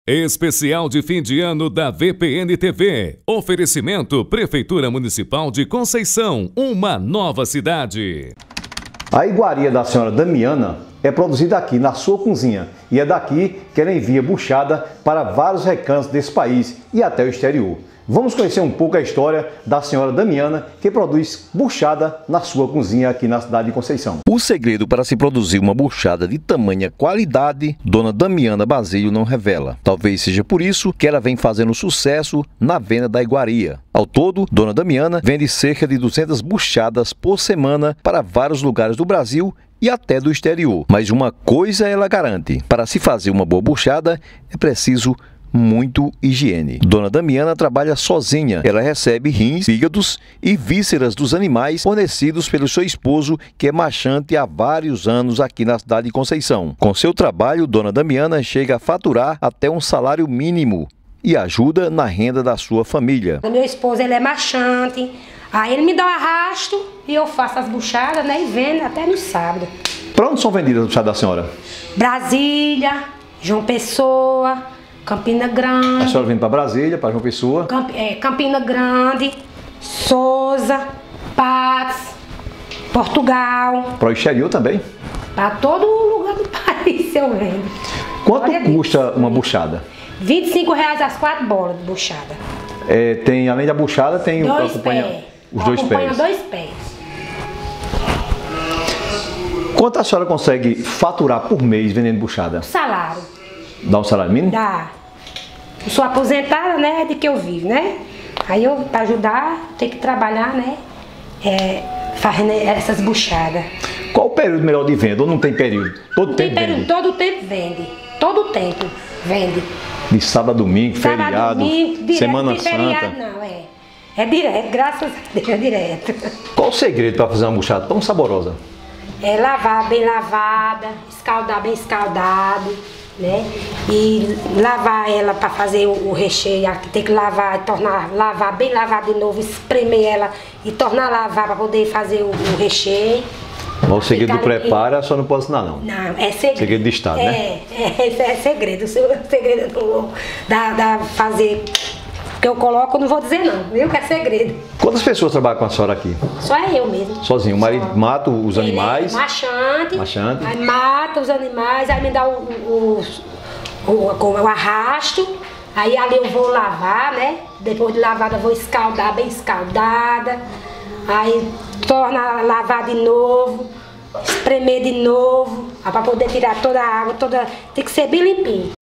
Especial de fim de ano da VPN TV. Oferecimento Prefeitura Municipal de Conceição, uma nova cidade. A iguaria da senhora Damiana é produzida aqui na sua cozinha e é daqui que ela envia buchada para vários recantos desse país e até o exterior. Vamos conhecer um pouco a história da senhora Damiana, que produz buchada na sua cozinha aqui na cidade de Conceição. O segredo para se produzir uma buchada de tamanha qualidade, dona Damiana Basílio não revela. Talvez seja por isso que ela vem fazendo sucesso na venda da iguaria. Ao todo, dona Damiana vende cerca de 200 buchadas por semana para vários lugares do Brasil e até do exterior. Mas uma coisa ela garante: para se fazer uma boa buchada é preciso muito higiene. Dona Damiana trabalha sozinha. Ela recebe rins, fígados e vísceras dos animais fornecidos pelo seu esposo, que é marchante há vários anos aqui na cidade de Conceição. Com seu trabalho, Dona Damiana chega a faturar até um salário mínimo e ajuda na renda da sua família. Meu esposo, ele é marchante, aí ele me dá um arrasto e eu faço as buchadas, né, e vendo até no sábado. Para onde são vendidas as buchadas da senhora? Brasília, João Pessoa, Campina Grande. A senhora vem para Brasília, para João Pessoa? Campina Grande, Souza, Patos, Portugal. Para o exterior também? Para todo lugar do país eu vendo. Quanto custa uma buchada? R$25 as 4 bolas de buchada. Tem, além da buchada, tem dois acompanha pés. Os dois pés. Acompanha 2 pés. Quanto a senhora consegue faturar por mês vendendo buchada? Salário. Dá um salário mínimo? Dá. Eu sou aposentada, né? É de que eu vivo, né? Aí eu, para ajudar, tenho que trabalhar, né? Fazendo essas buchadas. Qual o período melhor de venda? Ou não tem período? Todo tempo vende? Todo tempo vende. Todo tempo vende. De sábado a domingo, feriado, domingo, direto, Semana Santa? Feriado, não, é direto, graças a Deus, é direto. Qual o segredo para fazer uma buchada tão saborosa? É lavar bem lavada, escaldar bem escaldado, né? E lavar ela para fazer o recheio, tem que lavar, lavar bem lavada de novo, espremer ela e tornar a lavar para poder fazer o recheio. Mas o segredo do preparo só não pode ensinar, não. Não, é segredo. Segredo de estado, né? Esse é segredo. O segredo da fazer que eu coloco, eu não vou dizer não, viu? Que é segredo. Quantas pessoas trabalham com a senhora aqui? Só é eu mesmo. Sozinho? O marido mata os animais? Machante. Aí mata os animais, aí me dá o arrasto. Aí ali eu vou lavar, né? Depois de lavada eu vou escaldar, bem escaldada. Aí torna a lavar de novo, espremer de novo, para poder tirar toda a água, tem que ser bem limpinho.